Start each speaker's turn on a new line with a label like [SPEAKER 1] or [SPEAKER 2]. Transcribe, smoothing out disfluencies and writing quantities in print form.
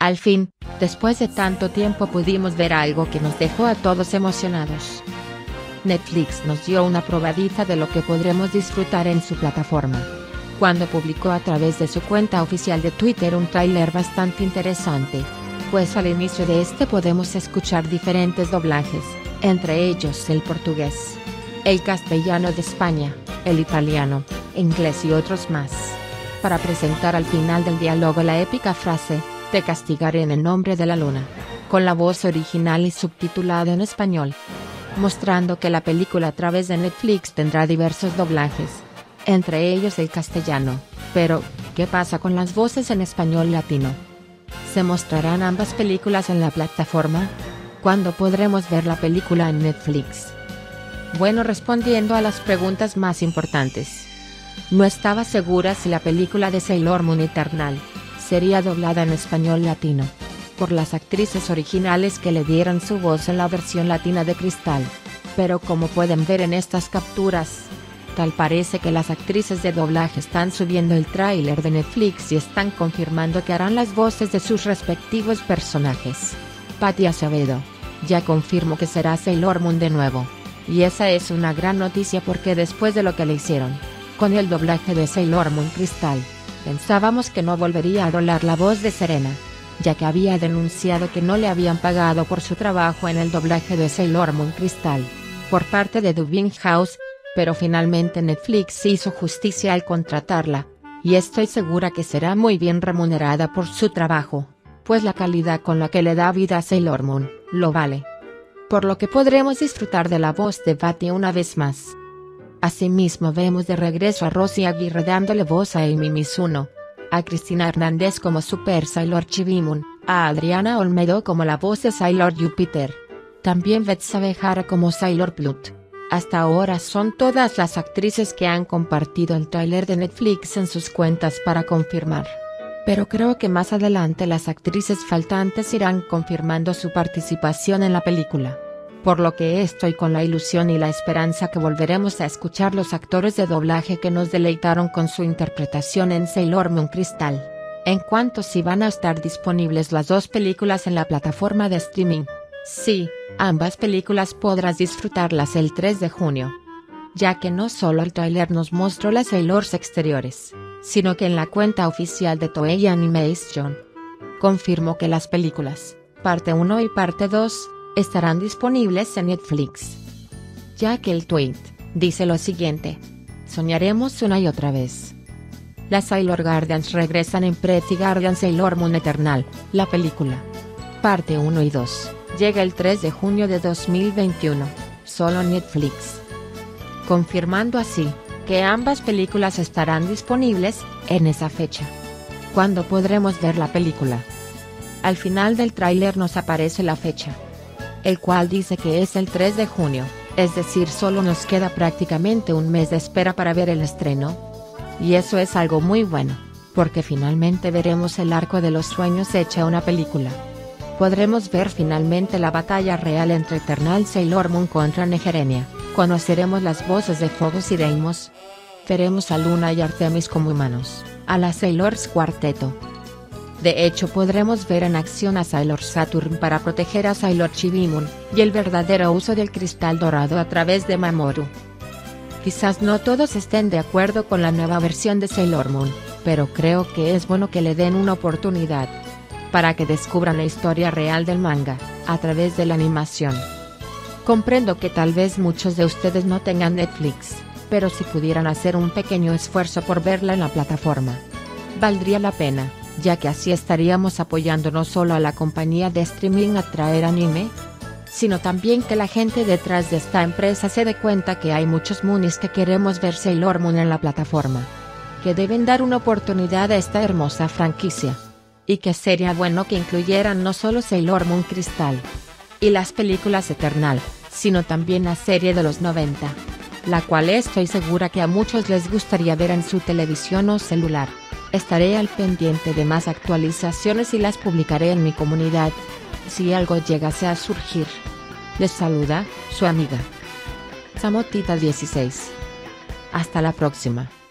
[SPEAKER 1] Al fin, después de tanto tiempo pudimos ver algo que nos dejó a todos emocionados. Netflix nos dio una probadita de lo que podremos disfrutar en su plataforma, cuando publicó a través de su cuenta oficial de Twitter un tráiler bastante interesante, pues al inicio de este podemos escuchar diferentes doblajes, entre ellos el portugués, el castellano de España, el italiano, inglés y otros más, para presentar al final del diálogo la épica frase: "Te castigaré en el nombre de la luna", con la voz original y subtitulada en español, mostrando que la película a través de Netflix tendrá diversos doblajes, entre ellos el castellano. Pero, ¿qué pasa con las voces en español latino? ¿Se mostrarán ambas películas en la plataforma? ¿Cuándo podremos ver la película en Netflix? Bueno, respondiendo a las preguntas más importantes. No estaba segura si la película de Sailor Moon Eternal sería doblada en español latino, por las actrices originales que le dieron su voz en la versión latina de Cristal. Pero como pueden ver en estas capturas, tal parece que las actrices de doblaje están subiendo el tráiler de Netflix y están confirmando que harán las voces de sus respectivos personajes. Patti Acevedo ya confirmó que será Sailor Moon de nuevo, y esa es una gran noticia porque después de lo que le hicieron con el doblaje de Sailor Moon Cristal, pensábamos que no volvería a doblar la voz de Serena, ya que había denunciado que no le habían pagado por su trabajo en el doblaje de Sailor Moon Cristal, por parte de Dubbing House, pero finalmente Netflix hizo justicia al contratarla, y estoy segura que será muy bien remunerada por su trabajo, pues la calidad con la que le da vida a Sailor Moon, lo vale. Por lo que podremos disfrutar de la voz de Patti una vez más. Asimismo vemos de regreso a Rosy Aguirre dándole voz a Amy Mizuno, a Cristina Hernández como Super Sailor Chibi Moon, a Adriana Olmedo como la voz de Sailor Jupiter, también Betsa Behara como Sailor Plut. Hasta ahora son todas las actrices que han compartido el tráiler de Netflix en sus cuentas para confirmar. Pero creo que más adelante las actrices faltantes irán confirmando su participación en la película. Por lo que estoy con la ilusión y la esperanza que volveremos a escuchar los actores de doblaje que nos deleitaron con su interpretación en Sailor Moon Cristal. En cuanto si van a estar disponibles las dos películas en la plataforma de streaming. Sí, ambas películas podrás disfrutarlas el 3 de junio. Ya que no solo el tráiler nos mostró las Sailors exteriores, sino que en la cuenta oficial de Toei Animation confirmó que las películas, parte 1 y parte 2, estarán disponibles en Netflix. Ya que el tweet dice lo siguiente: soñaremos una y otra vez. Las Sailor Guardians regresan en Pretty Guardian Sailor Moon Eternal, la película. Parte 1 y 2, llega el 3 de junio de 2021, solo en Netflix. Confirmando así, que ambas películas estarán disponibles, en esa fecha. ¿Cuándo podremos ver la película? Al final del tráiler nos aparece la fecha, el cual dice que es el 3 de junio, es decir solo nos queda prácticamente un mes de espera para ver el estreno. Y eso es algo muy bueno, porque finalmente veremos el arco de los sueños hecha una película. Podremos ver finalmente la batalla real entre Eternal Sailor Moon contra Negerenia, conoceremos las voces de Phobos y Deimos. Veremos a Luna y Artemis como humanos, a las Sailors Cuarteto. De hecho podremos ver en acción a Sailor Saturn para proteger a Sailor Chibi Moon, y el verdadero uso del cristal dorado a través de Mamoru. Quizás no todos estén de acuerdo con la nueva versión de Sailor Moon, pero creo que es bueno que le den una oportunidad, para que descubran la historia real del manga, a través de la animación. Comprendo que tal vez muchos de ustedes no tengan Netflix, pero si pudieran hacer un pequeño esfuerzo por verla en la plataforma, valdría la pena, ya que así estaríamos apoyando no solo a la compañía de streaming a traer anime, sino también que la gente detrás de esta empresa se dé cuenta que hay muchos Moonies que queremos ver Sailor Moon en la plataforma, que deben dar una oportunidad a esta hermosa franquicia, y que sería bueno que incluyeran no solo Sailor Moon Cristal y las películas Eternal, sino también la serie de los 90, la cual estoy segura que a muchos les gustaría ver en su televisión o celular. Estaré al pendiente de más actualizaciones y las publicaré en mi comunidad, si algo llegase a surgir. Les saluda, su amiga Samotita 16. Hasta la próxima.